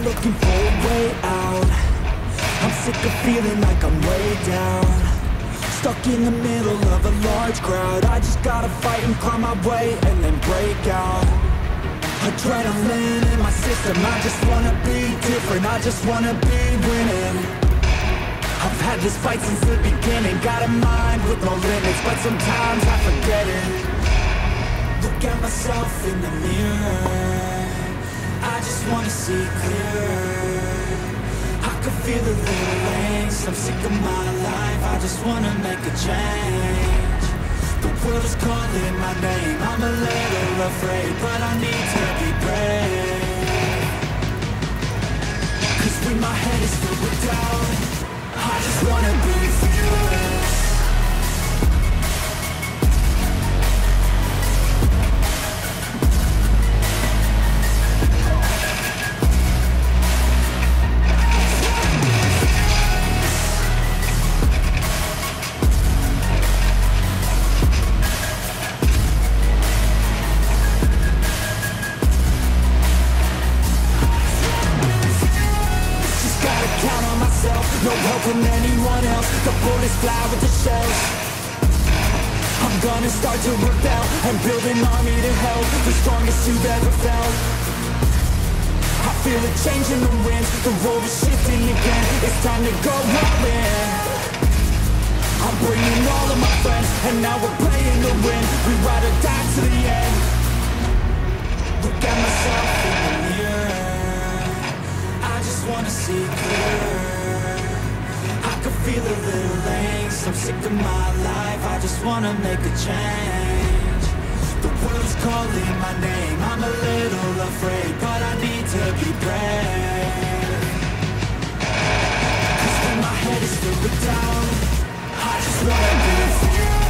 looking for a way out. I'm sick of feeling like I'm way down, stuck in the middle of a large crowd. I just gotta fight and climb my way and then break out. Adrenaline in my system, I just wanna be different, I just wanna be winning. I've had this fight since the beginning, got a mind with no limits, but sometimes I forget it. Look at myself in the mirror, I just wanna see clearer. I can feel a little angst, I'm sick of my life, I just wanna make a change. The world is calling my name, I'm a little afraid, but I need to be brave. Cause when my head is filled with doubt, I just wanna be fearless. No help from anyone else, the bullets fly with the shells. I'm gonna start to rebel and build an army to help, the strongest you've ever felt. I feel a change in the winds, the road is shifting again, it's time to go all in. I'm bringing all of my friends, and now we're playing to win, we ride or die to the end. Look at myself in the mirror, I just wanna see clearer. I can feel a little angst, I'm sick of my life, I just wanna make a change. The world's calling my name, I'm a little afraid, but I need to be brave. Cause when my head is filled with doubt, I just wanna be free.